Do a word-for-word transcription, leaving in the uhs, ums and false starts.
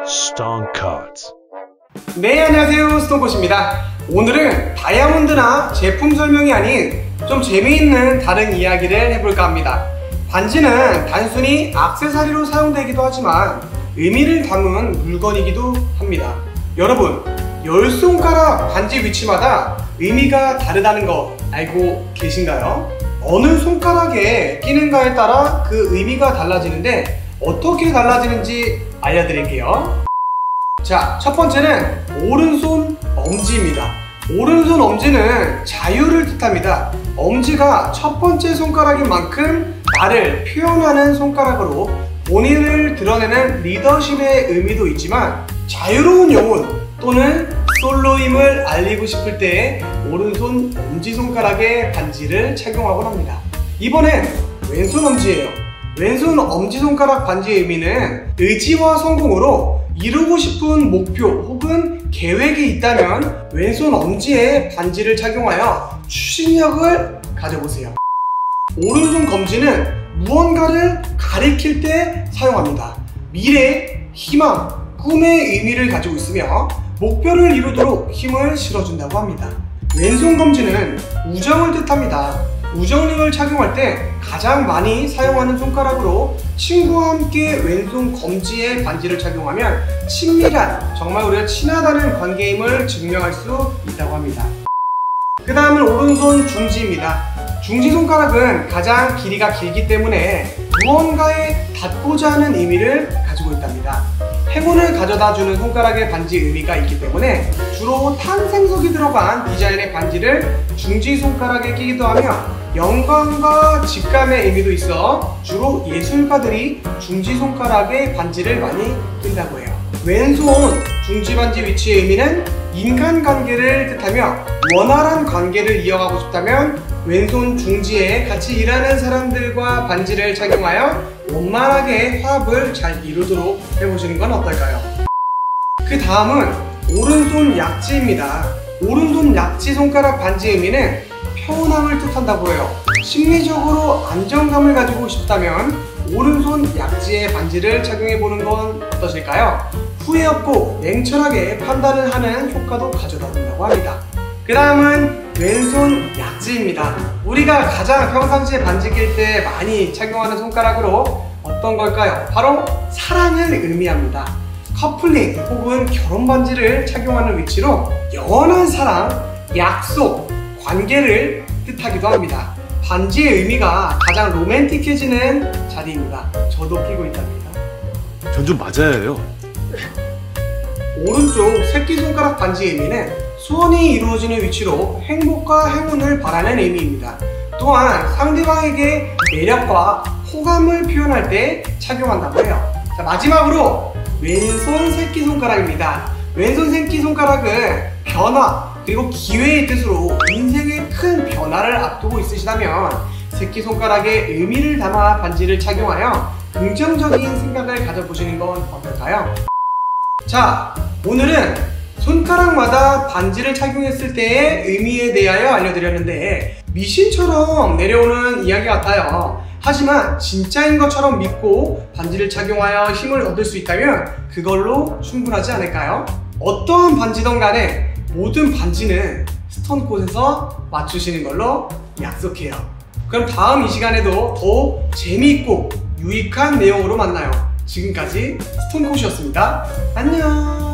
Stone Cards. 네, 안녕하세요, 스톤코치입니다. 오늘은 다이아몬드나 제품 설명이 아닌 좀 재미있는 다른 이야기를 해볼까 합니다. 반지는 단순히 액세서리로 사용되기도 하지만 의미를 담은 물건이기도 합니다. 여러분, 열 손가락 반지 위치마다 의미가 다르다는 거 알고 계신가요? 어느 손가락에 끼는가에 따라 그 의미가 달라지는데 어떻게 달라지는지 알려드릴게요. 자, 첫 번째는 오른손 엄지입니다. 오른손 엄지는 자유를 뜻합니다. 엄지가 첫 번째 손가락인 만큼 나를 표현하는 손가락으로 본인을 드러내는 리더십의 의미도 있지만 자유로운 영혼 또는 솔로임을 알리고 싶을 때 오른손 엄지손가락에 반지를 착용하곤 합니다. 이번엔 왼손 엄지예요. 왼손 엄지손가락 반지의 의미는 의지와 성공으로 이루고 싶은 목표 혹은 계획이 있다면 왼손 엄지에 반지를 착용하여 추진력을 가져보세요. 오른손 검지는 무언가를 가리킬 때 사용합니다. 미래, 희망, 꿈의 의미를 가지고 있으며 목표를 이루도록 힘을 실어준다고 합니다. 왼손 검지는 우정을 뜻합니다. 우정링을 착용할 때 가장 많이 사용하는 손가락으로 친구와 함께 왼손 검지에 반지를 착용하면 친밀한, 정말 우리가 친하다는 관계임을 증명할 수 있다고 합니다. 그 다음은 오른손 중지입니다. 중지 손가락은 가장 길이가 길기 때문에 무언가에 닿고자 하는 의미를 가지고 있답니다. 행운을 가져다주는 손가락의 반지 의미가 있기 때문에 주로 탄생석이 들어간 디자인의 반지를 중지 손가락에 끼기도 하며 영광과 직감의 의미도 있어 주로 예술가들이 중지 손가락에 반지를 많이 낀다고 해요. 왼손 중지 반지 위치의 의미는 인간관계를 뜻하며 원활한 관계를 이어가고 싶다면 왼손 중지에 같이 일하는 사람들과 반지를 착용하여 원만하게 화합을 잘 이루도록 해보시는 건 어떨까요? 그 다음은 오른손 약지입니다. 오른손 약지 손가락 반지의 의미는 평온함을 뜻한다고 해요. 심리적으로 안정감을 가지고 싶다면 오른손 약지에 반지를 착용해보는 건 어떠실까요? 후회 없고 냉철하게 판단을 하는 효과도 가져다 준다고 합니다. 그 다음은 왼손 약지입니다. 우리가 가장 평상시에 반지 낄 때 많이 착용하는 손가락으로 어떤 걸까요? 바로 사랑을 의미합니다. 커플링 혹은 결혼 반지를 착용하는 위치로 영원한 사랑, 약속, 관계를 뜻하기도 합니다. 반지의 의미가 가장 로맨틱해지는 자리입니다. 저도 끼고 있답니다. 전 좀 맞아야 해요. 오른쪽 새끼손가락 반지의 의미는 소원이 이루어지는 위치로 행복과 행운을 바라는 의미입니다. 또한 상대방에게 매력과 호감을 표현할 때 착용한다고 해요. 자, 마지막으로 왼손 새끼손가락입니다. 왼손 새끼손가락은 변화 그리고 기회의 뜻으로 인생의 큰 변화를 앞두고 있으시다면 새끼손가락에 의미를 담아 반지를 착용하여 긍정적인 생각을 가져보시는 건 어떨까요? 자, 오늘은 손가락마다 반지를 착용했을 때의 의미에 대하여 알려드렸는데 미신처럼 내려오는 이야기 같아요. 하지만 진짜인 것처럼 믿고 반지를 착용하여 힘을 얻을 수 있다면 그걸로 충분하지 않을까요? 어떠한 반지든 간에 모든 반지는 스톤꽃에서 맞추시는 걸로 약속해요. 그럼 다음 이 시간에도 더 재미있고 유익한 내용으로 만나요. 지금까지 스톤꽃이었습니다. 안녕.